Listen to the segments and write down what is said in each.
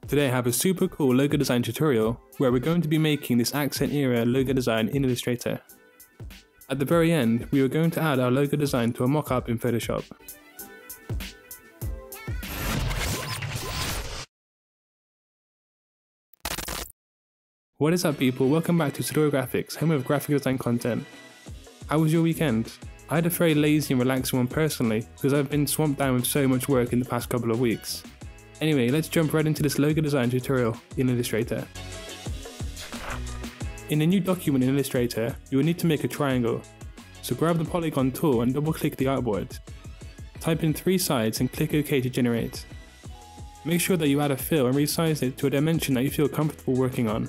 Today I have a super cool logo design tutorial where we're going to be making this accent era logo design in Illustrator. At the very end, we are going to add our logo design to a mockup in Photoshop. What is up people, welcome back to Satori Graphics, home of graphic design content. How was your weekend? I had a very lazy and relaxing one personally because I've been swamped down with so much work in the past couple of weeks. Anyway, let's jump right into this logo design tutorial in Illustrator. In a new document in Illustrator, you will need to make a triangle. So grab the polygon tool and double click the artboard. Type in 3 sides and click OK to generate. Make sure that you add a fill and resize it to a dimension that you feel comfortable working on.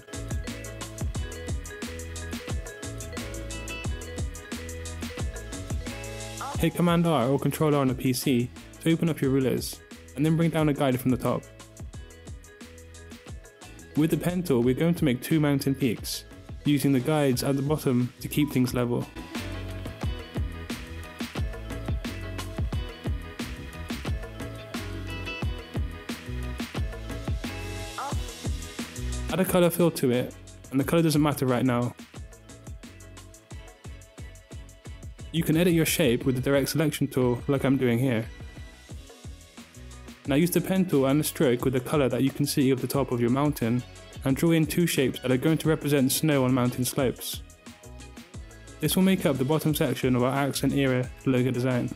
Hit Command R or Control R on a PC to open up your rulers, and then bring down a guide from the top. With the pen tool, we're going to make 2 mountain peaks, using the guides at the bottom to keep things level. Add a colour fill to it, and the colour doesn't matter right now. You can edit your shape with the direct selection tool like I'm doing here. Now use the pen tool and the stroke with the colour that you can see of the top of your mountain and draw in 2 shapes that are going to represent snow on mountain slopes. This will make up the bottom section of our accent era logo design.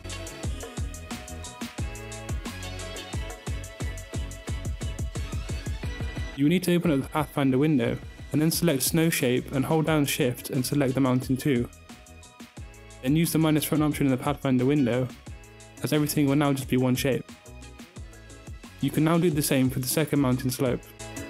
You will need to open up the pathfinder window and then select snow shape and hold down shift and select the mountain too. Then use the minus front option in the pathfinder window, as everything will now just be one shape. You can now do the same for the second mountain slope.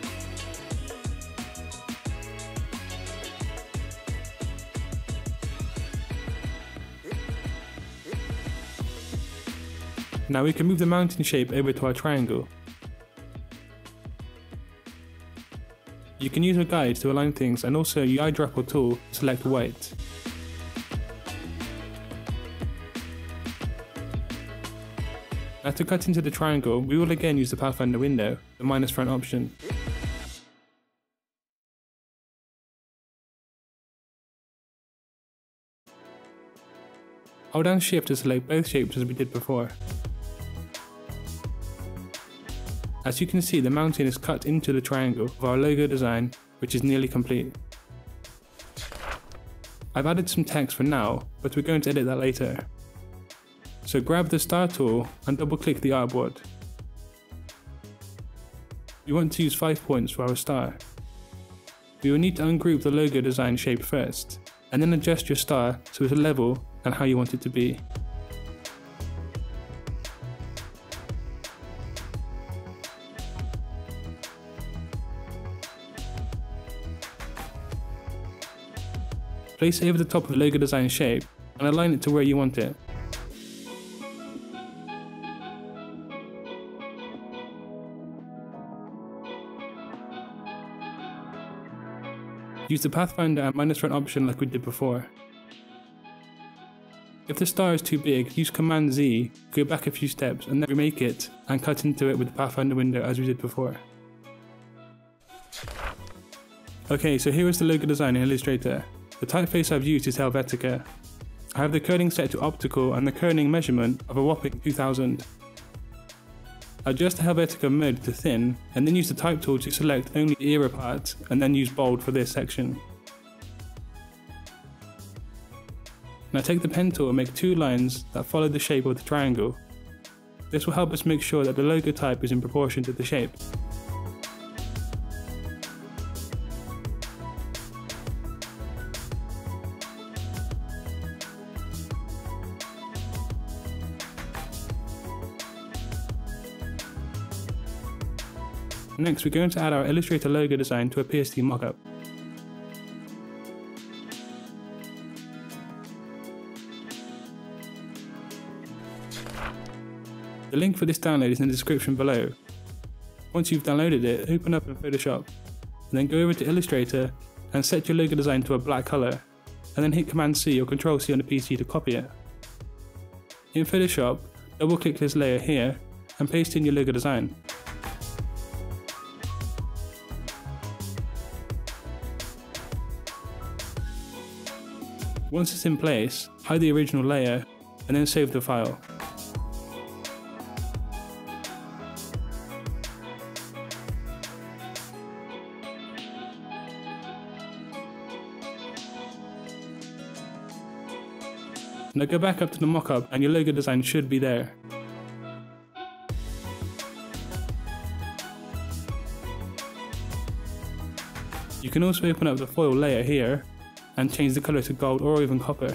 Now we can move the mountain shape over to our triangle. You can use a guide to align things and also your eyedropper tool to select white. Now to cut into the triangle, we will again use the pathfinder window, the minus front option. Hold down shift to select both shapes as we did before. As you can see, the mountain is cut into the triangle of our logo design, which is nearly complete. I've added some text for now, but we're going to edit that later. So grab the star tool and double click the artboard. We want to use 5 points for our star. We will need to ungroup the logo design shape first, and then adjust your star so it's level and how you want it to be. Place it over the top of the logo design shape and align it to where you want it. Use the pathfinder and minus front option like we did before. If the star is too big, use Command Z, go back a few steps and then remake it and cut into it with the pathfinder window as we did before. Okay, so here is the logo design in Illustrator. The typeface I've used is Helvetica. I have the kerning set to optical and the kerning measurement of a whopping 2000. Adjust the Helvetica mode to thin, and then use the type tool to select only the era part, and then use bold for this section. Now take the pen tool and make 2 lines that follow the shape of the triangle. This will help us make sure that the logo type is in proportion to the shape. Next, we're going to add our Illustrator logo design to a PSD mockup. The link for this download is in the description below. Once you've downloaded it, open up in Photoshop, and then go over to Illustrator and set your logo design to a black colour, and then hit Command C or Control C on the PC to copy it. In Photoshop, double click this layer here and paste in your logo design. Once it's in place, hide the original layer and then save the file. Now go back up to the mockup and your logo design should be there. You can also open up the foil layer here and change the colour to gold or even copper.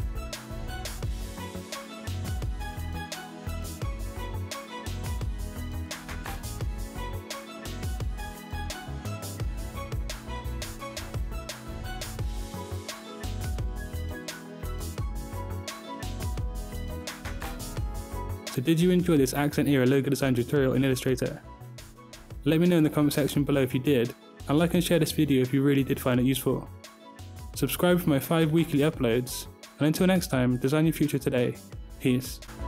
So did you enjoy this accent era logo design tutorial in Illustrator? Let me know in the comment section below if you did, and like and share this video if you really did find it useful. Subscribe for my 5 weekly uploads, and until next time, design your future today. Peace.